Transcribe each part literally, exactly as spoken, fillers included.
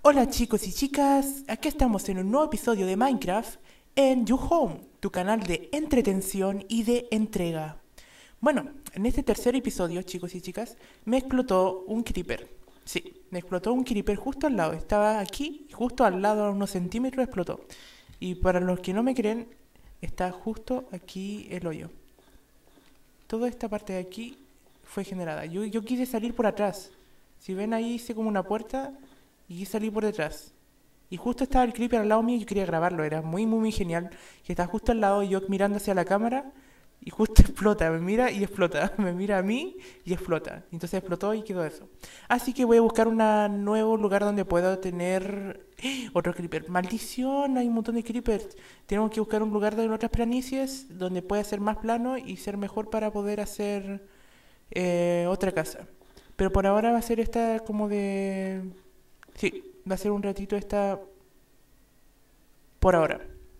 Hola chicos y chicas, aquí estamos en un nuevo episodio de Minecraft en You Home, tu canal de entretención y de entrega. Bueno, en este tercer episodio, chicos y chicas, me explotó un creeper. Sí, me explotó un creeper justo al lado. Estaba aquí, justo al lado, a unos centímetros explotó. Y para los que no me creen, está justo aquí el hoyo. Toda esta parte de aquí fue generada. Yo, yo quise salir por atrás. Si ven ahí hice como una puerta y quise salir por detrás. Y justo estaba el creeper al lado mío y yo quería grabarlo. Era muy, muy, muy genial. Que está justo al lado y yo mirando hacia la cámara y justo explota. Me mira y explota. Me mira a mí y explota. Entonces explotó y quedó eso. Así que voy a buscar un nuevo lugar donde pueda tener ¡eh! Otro creeper. Maldición, hay un montón de creepers. Tenemos que buscar un lugar de otras planicies donde pueda ser más plano y ser mejor para poder hacer eh, otra casa. Pero por ahora va a ser esta como de... Sí, va a ser un ratito esta por ahora.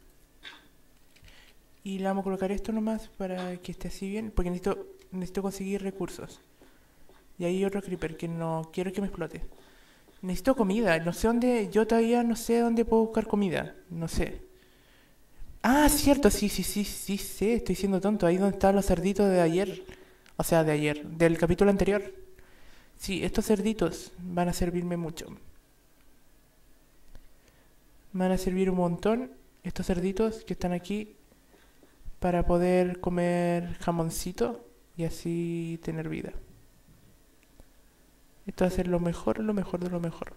Y le vamos a colocar esto nomás para que esté así bien, porque necesito, necesito conseguir recursos. Y hay otro creeper que no quiero que me explote. Necesito comida, no sé dónde, yo todavía no sé dónde puedo buscar comida, no sé. Ah, cierto, sí, sí, sí, sí, sí, estoy siendo tonto, ahí donde estaban los cerditos de ayer. O sea, de ayer, del capítulo anterior. Sí, estos cerditos van a servirme mucho. Me van a servir un montón estos cerditos que están aquí para poder comer jamoncito y así tener vida. Esto va a ser lo mejor, lo mejor de lo mejor.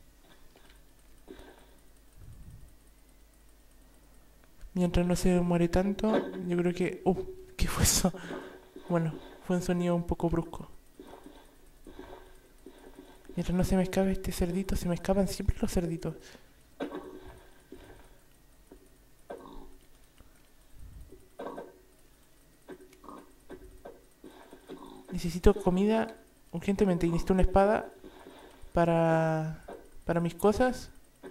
Mientras no se muere tanto, yo creo que... Uh, ¿qué fue eso? Bueno, fue un sonido un poco brusco. Mientras no se me escape este cerdito, se me escapan siempre los cerditos. Necesito comida urgentemente y necesito una espada para, para mis cosas.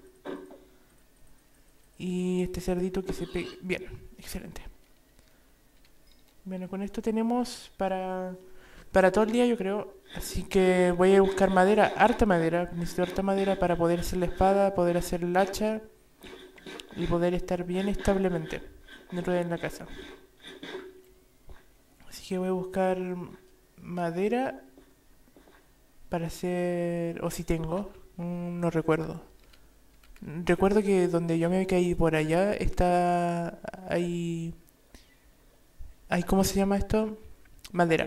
Y este cerdito que se pegue. Bien, excelente. Bueno, con esto tenemos para, para todo el día, yo creo. Así que voy a buscar madera, harta madera. Necesito harta madera para poder hacer la espada, poder hacer el hacha y poder estar bien establemente dentro de la casa. Así que voy a buscar madera para hacer... O si tengo, mm, no recuerdo. Recuerdo que donde yo me caí por allá está... Hay... hay ¿Cómo se llama esto? Madera.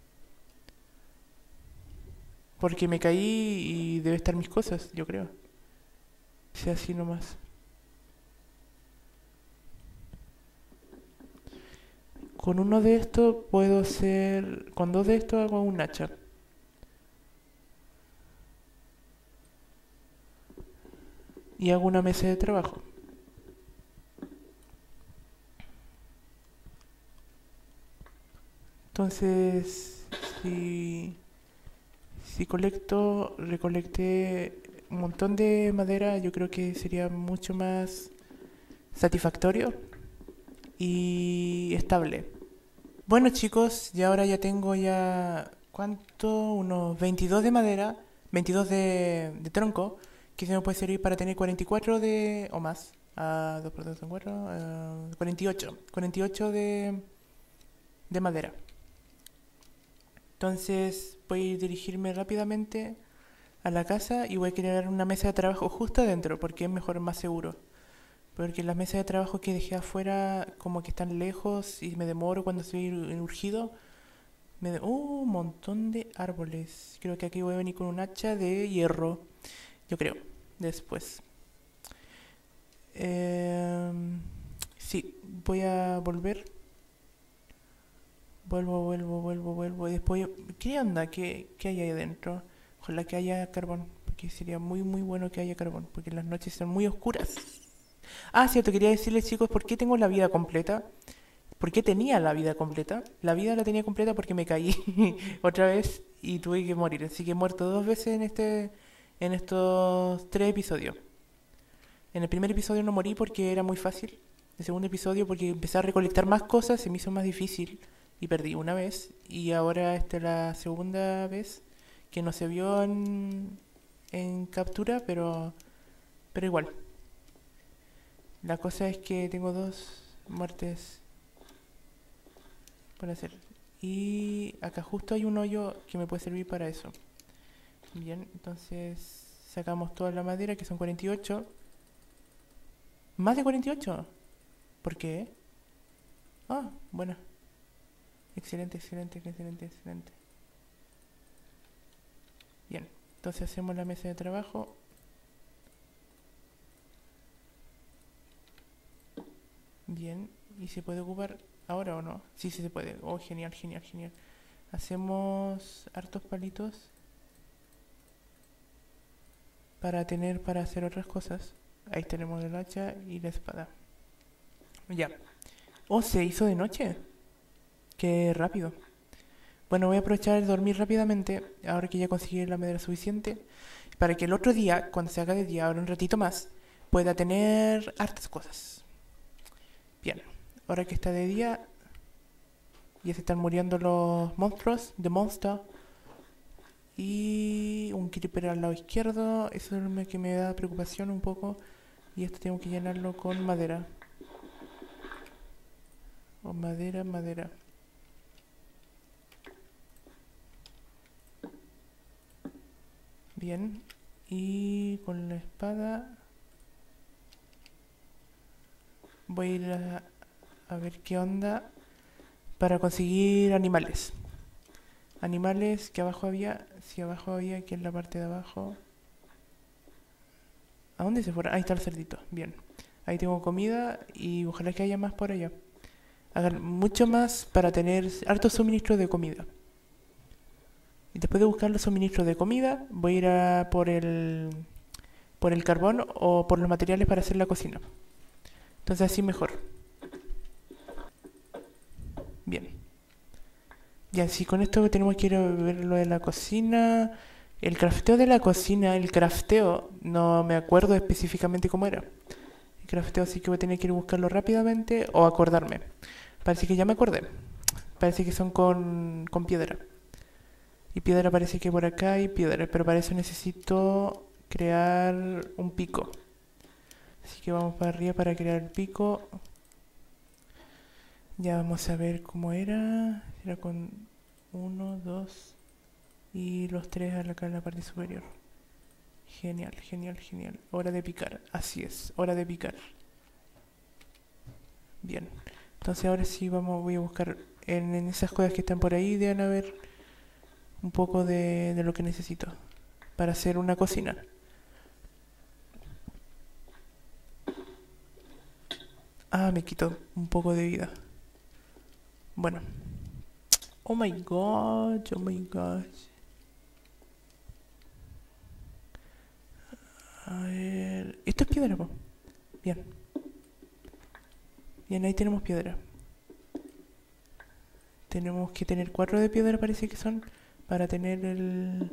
Porque me caí y debe estar mis cosas, yo creo. Sea así nomás. Con uno de estos puedo hacer... Con dos de estos hago un hacha. Y hago una mesa de trabajo. Entonces, si, si colecto, recolecté un montón de madera, yo creo que sería mucho más satisfactorio y estable. Bueno chicos, y ahora ya tengo ya... ¿Cuánto? Unos veintidós de madera, veintidós de, de tronco, que se me puede servir para tener cuarenta y cuatro de... o más. Uh, dos por dos son cuatro, uh, cuarenta y ocho. cuarenta y ocho de, de madera. Entonces voy a dirigirme rápidamente a la casa y voy a crear una mesa de trabajo justo adentro, porque es mejor, más seguro. Porque las mesas de trabajo que dejé afuera como que están lejos y me demoro cuando estoy urgido. Me de... uh, un montón de árboles. Creo que aquí voy a venir con un hacha de hierro. Yo creo. Después. Eh, sí, voy a volver. Vuelvo, vuelvo, vuelvo, vuelvo. Y después... ¿Qué onda? ¿Qué, qué hay ahí adentro? Ojalá que haya carbón. Porque sería muy, muy bueno que haya carbón. Porque las noches son muy oscuras. Ah, cierto, quería decirles chicos, ¿por qué tengo la vida completa? ¿Por qué tenía la vida completa? La vida la tenía completa porque me caí otra vez y tuve que morir. Así que he muerto dos veces en este, en estos tres episodios. En el primer episodio no morí porque era muy fácil. El segundo episodio porque empecé a recolectar más cosas, se me hizo más difícil y perdí una vez. Y ahora esta es la segunda vez que no se vio en, en captura, pero Pero igual. La cosa es que tengo dos muertes por hacer. Y acá justo hay un hoyo que me puede servir para eso. Bien, entonces sacamos toda la madera, que son cuarenta y ocho. ¿Más de cuarenta y ocho? ¿Por qué? Ah, bueno. Excelente, excelente, excelente, excelente. Bien, entonces hacemos la mesa de trabajo. Bien, ¿y se puede ocupar ahora o no? Sí, sí se puede. Oh, genial, genial, genial. Hacemos hartos palitos para tener para hacer otras cosas. Ahí tenemos el hacha y la espada. Ya. Oh, se hizo de noche. Qué rápido. Bueno, voy a aprovechar de dormir rápidamente, ahora que ya conseguí la madera suficiente, para que el otro día, cuando se haga de día, ahora un ratito más, pueda tener hartas cosas. Bien, ahora que está de día, ya se están muriendo los monstruos, de monster. Y un creeper al lado izquierdo, eso es lo que me da preocupación un poco. Y esto tengo que llenarlo con madera. O madera, madera. Bien, y con la espada voy a ir a, a ver qué onda para conseguir animales. Animales que abajo había, si abajo había, aquí en la parte de abajo. ¿A dónde se fueron? Ahí está el cerdito, bien. Ahí tengo comida y ojalá que haya más por allá. Hagan mucho más para tener hartos suministros de comida. Y después de buscar los suministros de comida, voy a ir a por el por el carbón o por los materiales para hacer la cocina. Entonces así mejor. Bien. Ya, si con esto tenemos que ir a ver lo de la cocina. El crafteo de la cocina, el crafteo, no me acuerdo específicamente cómo era. El crafteo sí que voy a tener que ir a buscarlo rápidamente o acordarme. Parece que ya me acordé. Parece que son con, con piedra. Y piedra parece que por acá hay piedra, pero para eso necesito crear un pico. Así que vamos para arriba para crear el pico. Ya vamos a ver cómo era. Era con uno, dos y los tres acá en la parte superior. Genial, genial, genial. Hora de picar. Así es, hora de picar. Bien. Entonces ahora sí vamos, voy a buscar en, en esas cosas que están por ahí. Deben haber un poco de, de lo que necesito para hacer una cocina. Ah, me quito un poco de vida. Bueno. Oh my god, oh my god. A ver... Esto es piedra, po. Bien. Bien, ahí tenemos piedra. Tenemos que tener cuatro de piedra, parece que son, para tener el...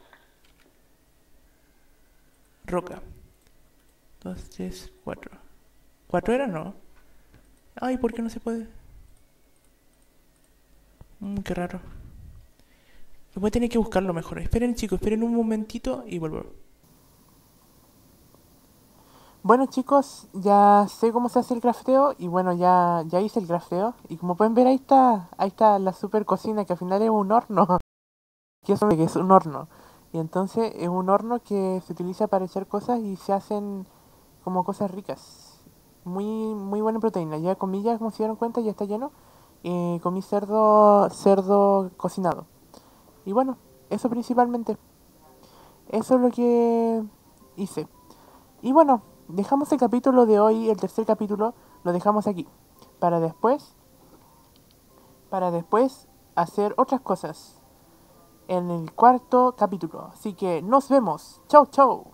roca. Dos, tres, cuatro. ¿Cuatro era? No. Ay, ¿por qué no se puede? Mmm, qué raro. Voy a tener que buscarlo mejor. Esperen, chicos, esperen un momentito y vuelvo. Bueno, chicos, ya sé cómo se hace el crafteo y bueno, ya, ya hice el crafteo. Y como pueden ver, ahí está, ahí está la super cocina, que al final es un horno. Que es un, que es un horno. Y entonces es un horno que se utiliza para echar cosas y se hacen como cosas ricas. Muy, muy buena proteína. Ya comí, ya como se dieron cuenta, ya está lleno. Eh, comí cerdo, cerdo cocinado. Y bueno, eso principalmente. Eso es lo que hice. Y bueno, dejamos el capítulo de hoy, el tercer capítulo, lo dejamos aquí. Para después, para después hacer otras cosas en el cuarto capítulo. Así que nos vemos. Chau, chau.